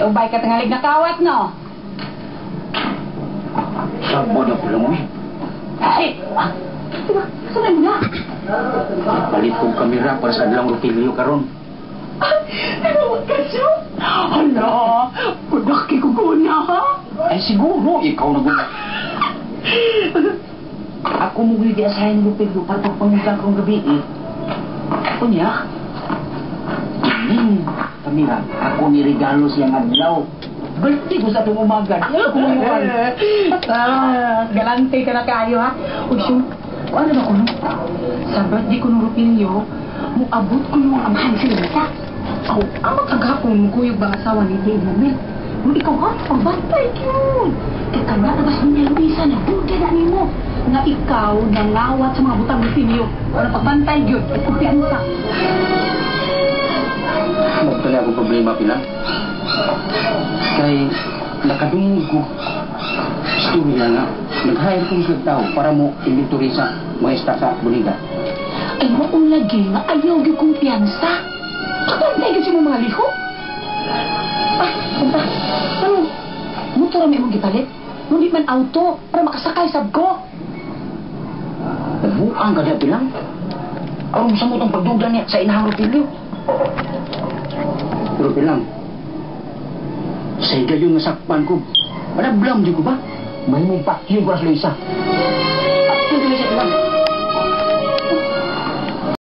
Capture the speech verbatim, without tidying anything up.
ubay ka tangalig na kawat, no? Sabo na ko lang, eh. Ay! Diba? Saan mo na? Palit kong kamera para sa dalang Rogelio karon. Ano ka siya? Hala, pudaki ko kuna, ha? Ay, siguro, ikaw na guna. Ako mo gigasahin ng Rogelio para pagpangilang kong gabi, eh. Ako niya? Ining, kamera, ako ni regalo siyang adlaw. Balti ko sa itong umaga. Yan ako ngayon. Ah, galante ka na kayo, ha? Uy, siyo, ano ba ko, no? Sa birthday ko ng Rupilio, muabot ko yung amahan si Lisa. Ako, amang kagapon mo kuyog bang asawa ni Dave Momel. Nung ikaw ha, pagbantay yun. Kaya ka na, nabas niya Luisa, nabuti na niyo mo. Nga ikaw, nangawat sa mga butang Rupilio. Para pagbantay yun, at kumpiyansa. Magtala akong problema, Pilar. Kay nakadungog ko istorya nga nag-hire kong tao para mo inventory sa mga staff sa Boniga. Ay maong lagi nga ayaw yung kumpiyansa. Kapantay yun siya mga liho. Ah, kumpa, ano? Motor ang may mong gipalit? Ngunit man auto para makasakay sab ko. Nabuang ka na, Pilang. Aron sa mo itong pagdugan niya sa inahang Rogelio. Pero Pilang, sa higayon nga sakpan ko, malablam di ko ba? May mong pakyo ko sa Luisa.